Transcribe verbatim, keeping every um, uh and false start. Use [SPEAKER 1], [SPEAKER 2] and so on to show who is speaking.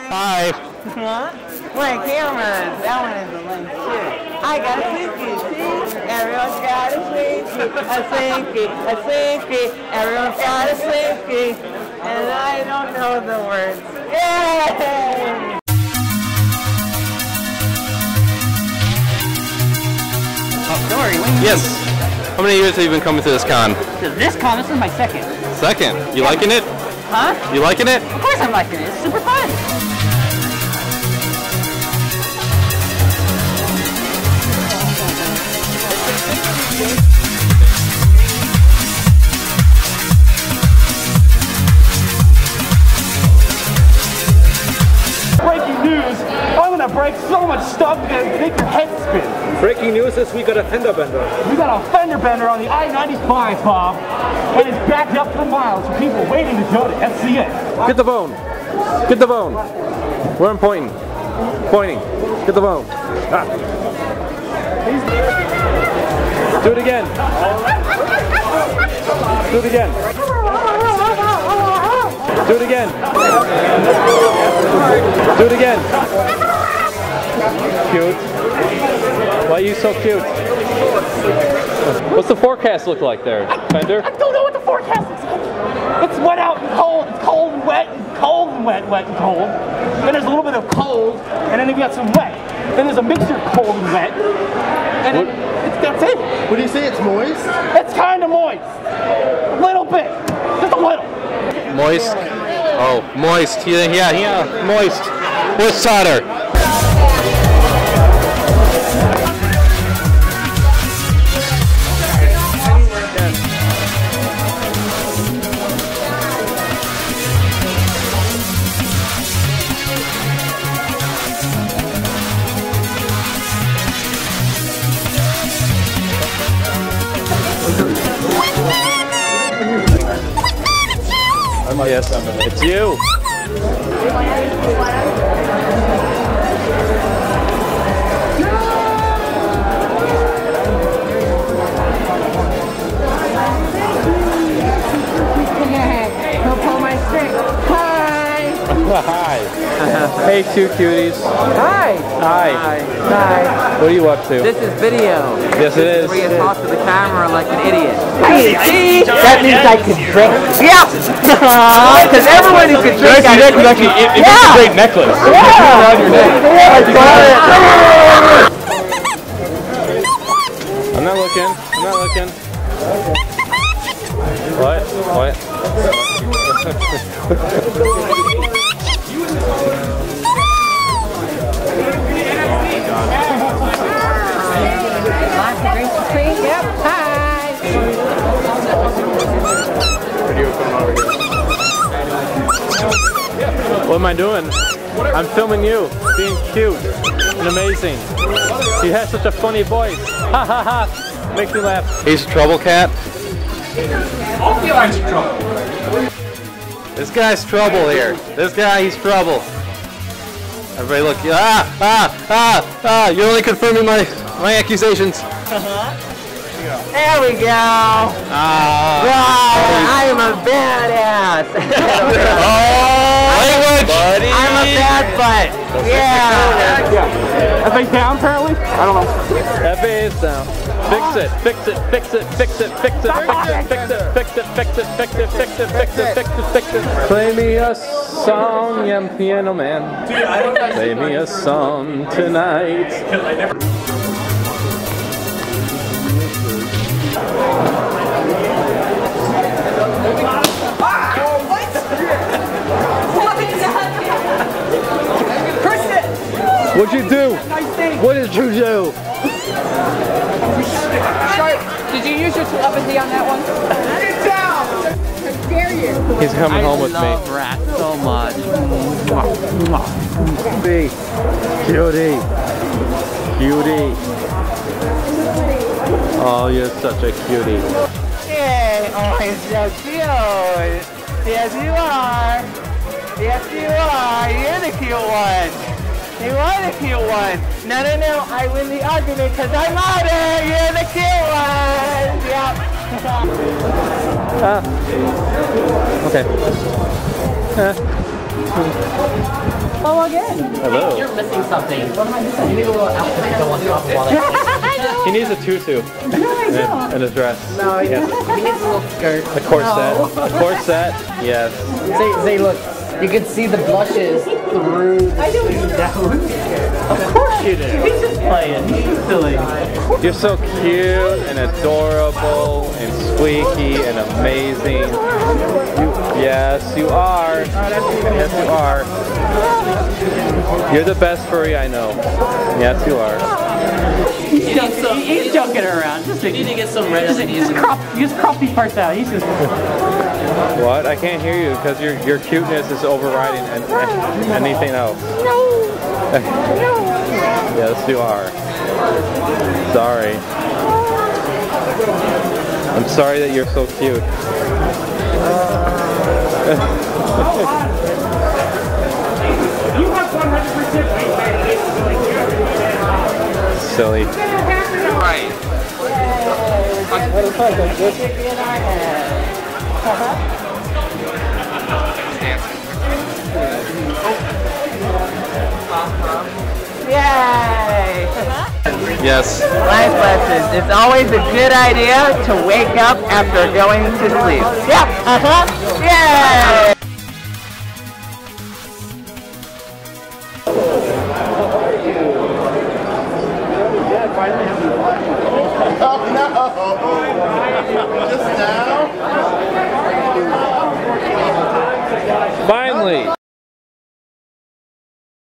[SPEAKER 1] Hi.
[SPEAKER 2] Huh? Wait, cameras. That one is a link too. I got a slinky, see? Everyone's got a slinky, a slinky, a slinky. Everyone's got a slinky, and I don't know the words. Yay! Oh, sorry. When
[SPEAKER 1] Yes. How many years have you been coming to this con?
[SPEAKER 2] To this con, this is my second.
[SPEAKER 1] Second. You
[SPEAKER 2] Yeah.
[SPEAKER 1] liking it?
[SPEAKER 2] Huh?
[SPEAKER 1] You liking it?
[SPEAKER 2] Of course I'm liking it. It's super fun.
[SPEAKER 3] Breaking news! I'm gonna break so much stuff and make your head spin.
[SPEAKER 4] Breaking news this week, got a fender bender.
[SPEAKER 3] We got a fender bender on the I ninety-five, Bob, and it's backed up for miles for people waiting to go to F C A.
[SPEAKER 1] Get the bone. Get the bone. Where I'm pointing. Pointing. Get the bone. Ah. Do it again. Do it again. Do it again. Do it again. Cute. Why are you so cute? What's the forecast look like there, Fender?
[SPEAKER 3] I don't know what the forecast is. It's wet out and cold. It's cold and wet and cold and wet, wet and cold. Then there's a little bit of cold, and then you got some wet. Then there's a mixture of cold and wet. And then it's, that's it.
[SPEAKER 4] What do you say, it's moist?
[SPEAKER 3] It's kind of moist. A little bit. Just a little.
[SPEAKER 1] Moist. Oh, moist. Yeah, yeah, yeah. Moist. Where's solder? Yes, it's you.
[SPEAKER 2] Don't pull my string. Hi.
[SPEAKER 1] Hi. Hey, two cuties.
[SPEAKER 2] Hi.
[SPEAKER 1] Hi.
[SPEAKER 2] Hi. Hi.
[SPEAKER 1] What are you up to?
[SPEAKER 2] This is video.
[SPEAKER 1] Yes, it is.
[SPEAKER 2] Where you talk to the camera like an idiot. Hey, see? That means I can drink. Yeah. Because everyone who can drink.
[SPEAKER 1] Nice neck was actually, it, it
[SPEAKER 2] yeah.
[SPEAKER 1] a great necklace.
[SPEAKER 2] Yeah.
[SPEAKER 1] Around your neck.
[SPEAKER 2] Yeah, I got it.
[SPEAKER 1] I'm not looking. I'm not looking. What? What?
[SPEAKER 2] Yep. Hi.
[SPEAKER 1] What am I doing? I'm filming you, being cute and amazing. You have such a funny voice. Ha ha ha. Makes me laugh. He's Trouble Cat. This guy's trouble here. This guy, he's trouble. Everybody look. Ah, ah, ah, ah. You're only confirming my, my accusations.
[SPEAKER 2] There we go.
[SPEAKER 1] Ah.
[SPEAKER 2] Wow, I am a badass.
[SPEAKER 1] Oh, language. Buddy.
[SPEAKER 2] I'm a bad butt. Yeah.
[SPEAKER 3] F A down apparently? I don't know.
[SPEAKER 1] F A is down. Fix it, fix it, fix it, fix it, fix it, fix it, fix it, fix it, fix it, fix it, fix it, fix it, fix it, fix it. Play me a song, young piano man. Play me a song tonight. What'd you do? What did you do?
[SPEAKER 5] Did you use your telepathy on that one? Get down! I dare you!
[SPEAKER 1] He's coming home with me.
[SPEAKER 2] I love rats so much.
[SPEAKER 1] Cutie. Cutie. Cutie. Oh, you're such a cutie.
[SPEAKER 2] Yay! Oh, he's so cute. Yes, you are. Yes, you are. You're the cute one. You are the cute one. No, no, no. I win the argument because I'm louder. You're the cute one. Yep.
[SPEAKER 1] Ah. Okay. Ah.
[SPEAKER 3] Hello again.
[SPEAKER 1] Hello.
[SPEAKER 5] You're missing something. What am I missing? You need a little outfit to go on top of all that.
[SPEAKER 1] He needs a tutu and, and a dress.
[SPEAKER 5] No, he,
[SPEAKER 1] yes.
[SPEAKER 5] he needs a little skirt.
[SPEAKER 1] A corset. No. A corset. Yes.
[SPEAKER 5] Say, say, look. You can see the blushes through the suit down.
[SPEAKER 3] Of course you do. He's just playing. He's silly.
[SPEAKER 1] You're so cute and adorable and squeaky and amazing. You, yes, you are. Yes, you are. You're the best furry I know. Yes, you are.
[SPEAKER 3] He's, joking, some, he's joking around. Just
[SPEAKER 5] you need to get some red L E Ds.
[SPEAKER 3] Just crop, just crop these parts out. He's just.
[SPEAKER 1] What? I can't hear you because your your cuteness is overriding and, and anything else.
[SPEAKER 3] No. No.
[SPEAKER 1] Yes, you are. Sorry. I'm sorry that you're so cute.
[SPEAKER 3] You have one hundred percent
[SPEAKER 1] Silly.
[SPEAKER 5] Right.
[SPEAKER 2] Yay!
[SPEAKER 1] Yes.
[SPEAKER 2] Life lessons. It's always a good idea to wake up after going to sleep. Yep. Uh-huh. Yay!